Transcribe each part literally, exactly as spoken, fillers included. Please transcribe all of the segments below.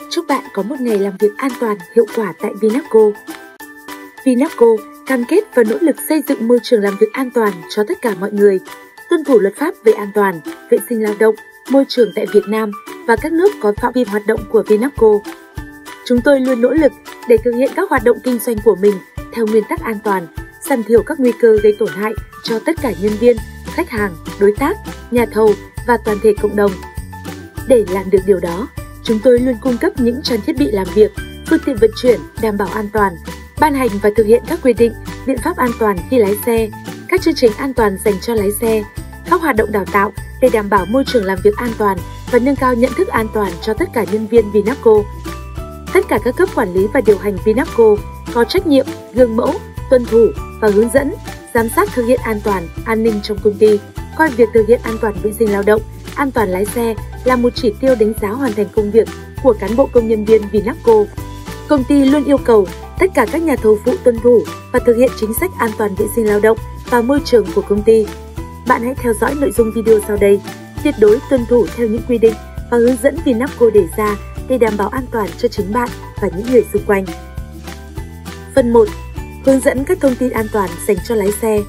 Chúc bạn có một ngày làm việc an toàn, hiệu quả tại Vinapco. Vinapco cam kết và nỗ lực xây dựng môi trường làm việc an toàn cho tất cả mọi người, tuân thủ luật pháp về an toàn, vệ sinh lao động, môi trường tại Việt Nam và các nước có phạm vi hoạt động của Vinapco. Chúng tôi luôn nỗ lực để thực hiện các hoạt động kinh doanh của mình theo nguyên tắc an toàn, giảm thiểu các nguy cơ gây tổn hại cho tất cả nhân viên, khách hàng, đối tác, nhà thầu và toàn thể cộng đồng. Để làm được điều đó, chúng tôi luôn cung cấp những trang thiết bị làm việc, phương tiện vận chuyển đảm bảo an toàn, ban hành và thực hiện các quy định, biện pháp an toàn khi lái xe, các chương trình an toàn dành cho lái xe, các hoạt động đào tạo để đảm bảo môi trường làm việc an toàn và nâng cao nhận thức an toàn cho tất cả nhân viên Vinapco. Tất cả các cấp quản lý và điều hành Vinapco có trách nhiệm gương mẫu, tuân thủ và hướng dẫn, giám sát thực hiện an toàn, an ninh trong công ty, coi việc thực hiện an toàn vệ sinh lao động, an toàn lái xe là một chỉ tiêu đánh giá hoàn thành công việc của cán bộ công nhân viên Vinapco. Công ty luôn yêu cầu tất cả các nhà thầu phụ tuân thủ và thực hiện chính sách an toàn vệ sinh lao động và môi trường của công ty. Bạn hãy theo dõi nội dung video sau đây, tuyệt đối tuân thủ theo những quy định và hướng dẫn Vinapco đề ra để đảm bảo an toàn cho chính bạn và những người xung quanh. Phần một. Hướng dẫn các thông tin an toàn dành cho lái xe.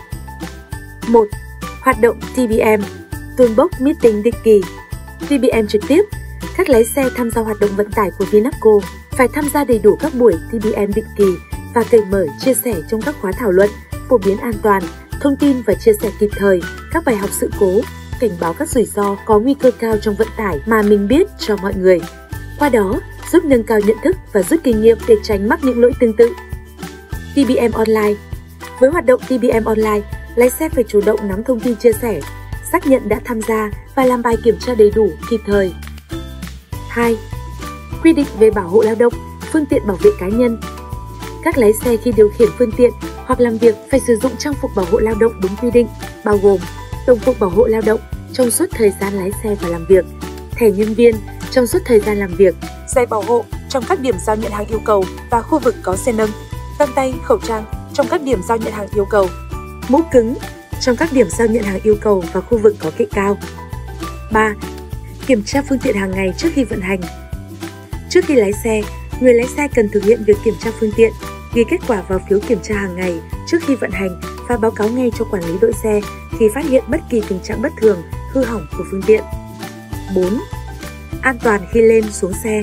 một. Hoạt động tê bê em, Toolbox Meeting định kỳ. tê bê em trực tiếp. Các lái xe tham gia hoạt động vận tải của Vinapco phải tham gia đầy đủ các buổi tê bê em định kỳ và cởi mở chia sẻ trong các khóa thảo luận, phổ biến an toàn, thông tin và chia sẻ kịp thời các bài học sự cố, cảnh báo các rủi ro có nguy cơ cao trong vận tải mà mình biết cho mọi người. Qua đó, giúp nâng cao nhận thức và rút kinh nghiệm để tránh mắc những lỗi tương tự. tê bê em Online. Với hoạt động tê bê em Online, lái xe phải chủ động nắm thông tin chia sẻ, xác nhận đã tham gia và làm bài kiểm tra đầy đủ, kịp thời. hai. Quy định về bảo hộ lao động, phương tiện bảo vệ cá nhân. Các lái xe khi điều khiển phương tiện hoặc làm việc phải sử dụng trang phục bảo hộ lao động đúng quy định, bao gồm đồng phục bảo hộ lao động trong suốt thời gian lái xe và làm việc, thẻ nhân viên trong suốt thời gian làm việc, giày bảo hộ trong các điểm giao nhận hàng yêu cầu và khu vực có xe nâng, găng tay, khẩu trang trong các điểm giao nhận hàng yêu cầu, mũ cứng trong các điểm giao nhận hàng yêu cầu và khu vực có kệ cao. ba. Kiểm tra phương tiện hàng ngày trước khi vận hành. Trước khi lái xe, người lái xe cần thực hiện việc kiểm tra phương tiện, ghi kết quả vào phiếu kiểm tra hàng ngày trước khi vận hành và báo cáo ngay cho quản lý đội xe khi phát hiện bất kỳ tình trạng bất thường, hư hỏng của phương tiện. bốn. An toàn khi lên xuống xe.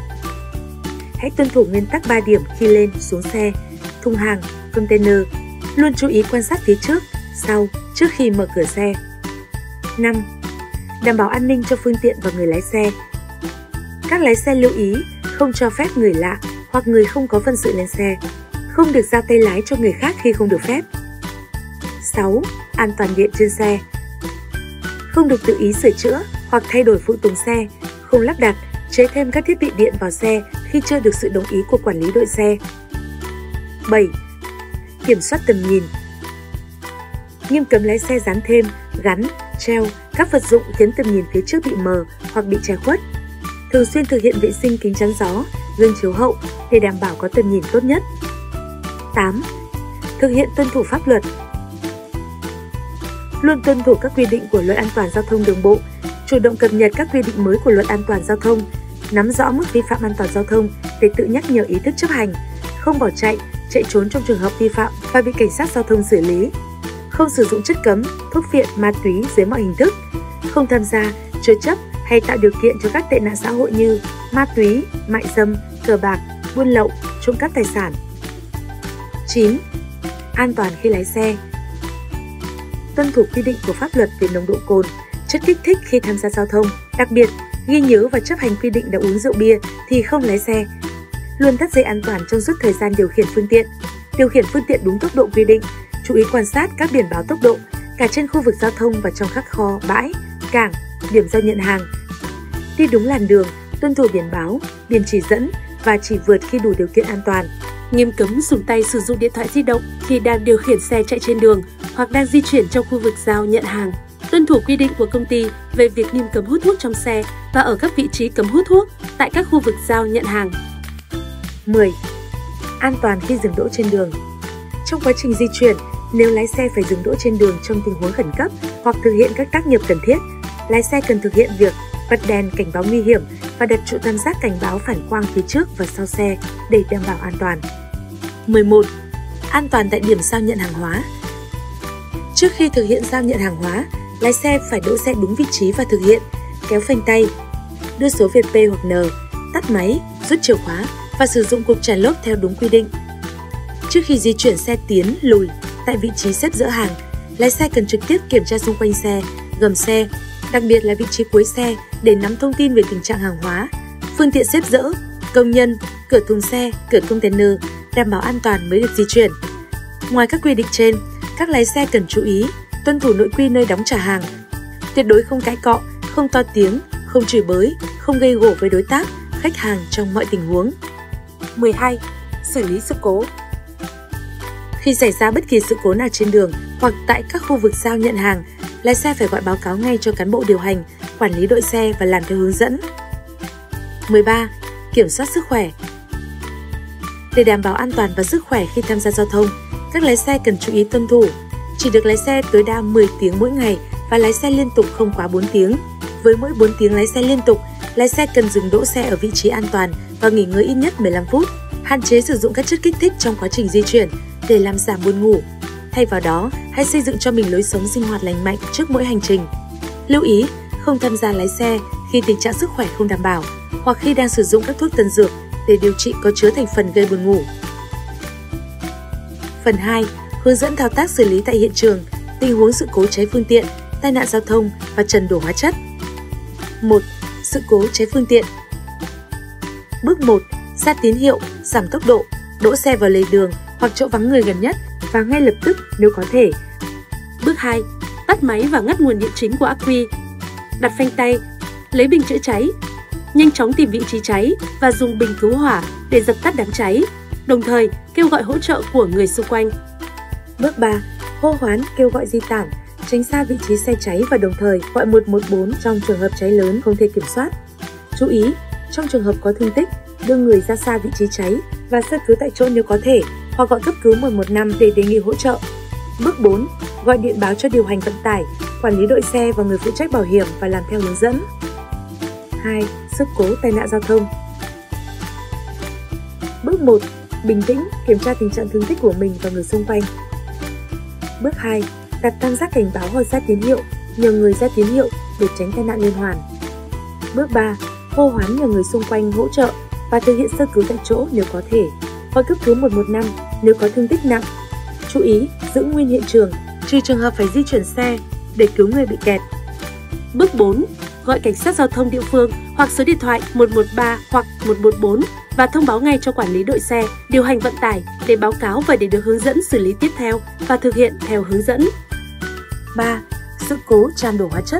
Hãy tuân thủ nguyên tắc ba điểm khi lên xuống xe, thùng hàng, container. Luôn chú ý quan sát phía trước, sau, trước khi mở cửa xe. năm. Đảm bảo an ninh cho phương tiện và người lái xe. Các lái xe lưu ý không cho phép người lạ hoặc người không có phận sự lên xe. Không được ra tay lái cho người khác khi không được phép. sáu. An toàn điện trên xe. Không được tự ý sửa chữa hoặc thay đổi phụ tùng xe, không lắp đặt, chế thêm các thiết bị điện vào xe khi chưa được sự đồng ý của quản lý đội xe. bảy. Kiểm soát tầm nhìn. Nghiêm cấm lái xe dán thêm, gắn, treo các vật dụng khiến tầm nhìn phía trước bị mờ hoặc bị che khuất. Thường xuyên thực hiện vệ sinh kính chắn gió, gương chiếu hậu để đảm bảo có tầm nhìn tốt nhất. tám. Thực hiện tuân thủ pháp luật. Luôn tuân thủ các quy định của Luật An toàn giao thông đường bộ, chủ động cập nhật các quy định mới của Luật An toàn giao thông, nắm rõ mức vi phạm an toàn giao thông để tự nhắc nhở ý thức chấp hành, không bỏ chạy, chạy trốn trong trường hợp vi phạm và bị cảnh sát giao thông xử lý. Không sử dụng chất cấm, thuốc phiện, ma túy dưới mọi hình thức, không tham gia, chứa chấp hay tạo điều kiện cho các tệ nạn xã hội như ma túy, mại dâm, cờ bạc, buôn lậu, trộm cắp tài sản. chín. An toàn khi lái xe. Tuân thủ quy định của pháp luật về nồng độ cồn, chất kích thích khi tham gia giao thông, đặc biệt ghi nhớ và chấp hành quy định đã uống rượu bia thì không lái xe. Luôn thắt dây an toàn trong suốt thời gian điều khiển phương tiện, điều khiển phương tiện đúng tốc độ quy định, chú ý quan sát các biển báo tốc độ cả trên khu vực giao thông và trong các kho, bãi, cảng, điểm giao nhận hàng. Đi đúng làn đường, tuân thủ biển báo, biển chỉ dẫn và chỉ vượt khi đủ điều kiện an toàn. Nghiêm cấm dùng tay sử dụng điện thoại di động khi đang điều khiển xe chạy trên đường hoặc đang di chuyển trong khu vực giao nhận hàng. Tuân thủ quy định của công ty về việc nghiêm cấm hút thuốc trong xe và ở các vị trí cấm hút thuốc tại các khu vực giao nhận hàng. mười. An toàn khi dừng đỗ trên đường. Trong quá trình di chuyển, nếu lái xe phải dừng đỗ trên đường trong tình huống khẩn cấp hoặc thực hiện các tác nghiệp cần thiết, lái xe cần thực hiện việc bật đèn cảnh báo nguy hiểm và đặt trụ tam giác cảnh báo phản quang phía trước và sau xe để đảm bảo an toàn. mười một. An toàn tại điểm giao nhận hàng hóa. Trước khi thực hiện giao nhận hàng hóa, lái xe phải đỗ xe đúng vị trí và thực hiện kéo phanh tay, đưa số Việt P hoặc N, tắt máy, rút chìa khóa và sử dụng cục tràn lốp theo đúng quy định. Trước khi di chuyển xe tiến, lùi tại vị trí xếp dỡ hàng, lái xe cần trực tiếp kiểm tra xung quanh xe, gầm xe, đặc biệt là vị trí cuối xe để nắm thông tin về tình trạng hàng hóa, phương tiện xếp dỡ, công nhân, cửa thùng xe, cửa container, đảm bảo an toàn mới được di chuyển. Ngoài các quy định trên, các lái xe cần chú ý tuân thủ nội quy nơi đóng trả hàng, tuyệt đối không cãi cọ, không to tiếng, không chửi bới, không gây gổ với đối tác, khách hàng trong mọi tình huống. mười hai. Xử lý sự cố. Khi xảy ra bất kỳ sự cố nào trên đường hoặc tại các khu vực giao nhận hàng, lái xe phải gọi báo cáo ngay cho cán bộ điều hành, quản lý đội xe và làm theo hướng dẫn. mười ba. Kiểm soát sức khỏe. Để đảm bảo an toàn và sức khỏe khi tham gia giao thông, các lái xe cần chú ý tuân thủ. Chỉ được lái xe tối đa mười tiếng mỗi ngày và lái xe liên tục không quá bốn tiếng. Với mỗi bốn tiếng lái xe liên tục, lái xe cần dừng đỗ xe ở vị trí an toàn và nghỉ ngơi ít nhất mười lăm phút. Hạn chế sử dụng các chất kích thích trong quá trình di chuyển để làm giảm buồn ngủ. Thay vào đó, hãy xây dựng cho mình lối sống sinh hoạt lành mạnh trước mỗi hành trình. Lưu ý, không tham gia lái xe khi tình trạng sức khỏe không đảm bảo hoặc khi đang sử dụng các thuốc tân dược để điều trị có chứa thành phần gây buồn ngủ. Phần hai. Hướng dẫn thao tác xử lý tại hiện trường, tình huống sự cố cháy phương tiện, tai nạn giao thông và trần đổ hóa chất. một. Sự cố cháy phương tiện. Bước một. Ra tín hiệu, giảm tốc độ, đỗ xe vào lề đường hoặc chỗ vắng người gần nhất và ngay lập tức nếu có thể. Bước hai. Tắt máy và ngắt nguồn điện chính của ắc quy. Đặt phanh tay, lấy bình chữa cháy, nhanh chóng tìm vị trí cháy và dùng bình cứu hỏa để dập tắt đám cháy, đồng thời kêu gọi hỗ trợ của người xung quanh. Bước ba. Hô hoán kêu gọi di tản, tránh xa vị trí xe cháy và đồng thời gọi một một bốn trong trường hợp cháy lớn không thể kiểm soát. Chú ý, trong trường hợp có thương tích, đưa người ra xa vị trí cháy và sơ cứu tại chỗ nếu có thể, hoặc gọi cấp cứu một một năm để đề nghị hỗ trợ. Bước bốn. Gọi điện báo cho điều hành vận tải, quản lý đội xe và người phụ trách bảo hiểm và làm theo hướng dẫn. hai. Sự cố tai nạn giao thông. Bước một. Bình tĩnh, kiểm tra tình trạng thương tích của mình và người xung quanh. Bước hai. Đặt tam giác cảnh báo hoặc ra tín hiệu, nhờ người ra tín hiệu để tránh tai nạn liên hoàn. Bước ba. Hô hoán nhờ người xung quanh hỗ trợ và thực hiện sơ cứu tại chỗ nếu có thể, gọi cấp cứu một một năm nếu có thương tích nặng. Chú ý, giữ nguyên hiện trường, trừ trường hợp phải di chuyển xe để cứu người bị kẹt. Bước bốn. Gọi cảnh sát giao thông địa phương hoặc số điện thoại một một ba hoặc một một bốn và thông báo ngay cho quản lý đội xe, điều hành vận tải để báo cáo và để được hướng dẫn xử lý tiếp theo và thực hiện theo hướng dẫn. ba. Sự cố tràn đổ hóa chất.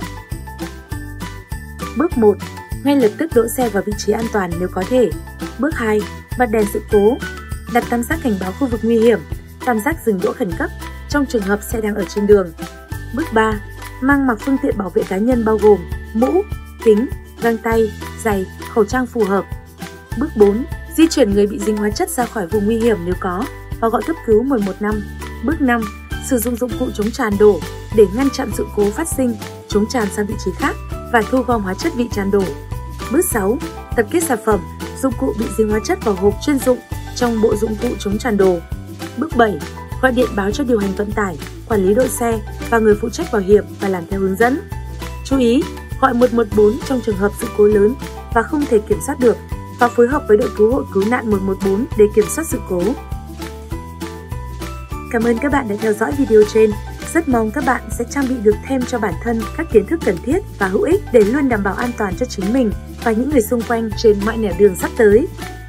Bước một. Ngay lập tức đỗ xe vào vị trí an toàn nếu có thể. Bước hai. Bật đèn sự cố. Đặt tam giác cảnh báo khu vực nguy hiểm, tam giác dừng đỗ khẩn cấp trong trường hợp xe đang ở trên đường. Bước ba. Mang mặc phương tiện bảo vệ cá nhân bao gồm mũ, kính, găng tay, giày, khẩu trang phù hợp. Bước bốn. Di chuyển người bị dính hóa chất ra khỏi vùng nguy hiểm nếu có và gọi cấp cứu một một năm. Bước năm. Sử dụng dụng cụ chống tràn đổ để ngăn chặn sự cố phát sinh, chống tràn sang vị trí khác và thu gom hóa chất bị tràn đổ. Bước sáu. Tập kết sản phẩm, dụng cụ bị dính hóa chất vào hộp chuyên dụng trong bộ dụng cụ chống tràn đổ. Bước bảy. Gọi điện báo cho điều hành vận tải, quản lý đội xe và người phụ trách bảo hiểm và làm theo hướng dẫn. Chú ý, gọi một một bốn trong trường hợp sự cố lớn và không thể kiểm soát được và phối hợp với đội cứu hộ cứu nạn một một bốn để kiểm soát sự cố. Cảm ơn các bạn đã theo dõi video trên. Rất mong các bạn sẽ trang bị được thêm cho bản thân các kiến thức cần thiết và hữu ích để luôn đảm bảo an toàn cho chính mình và những người xung quanh trên mọi nẻo đường sắp tới.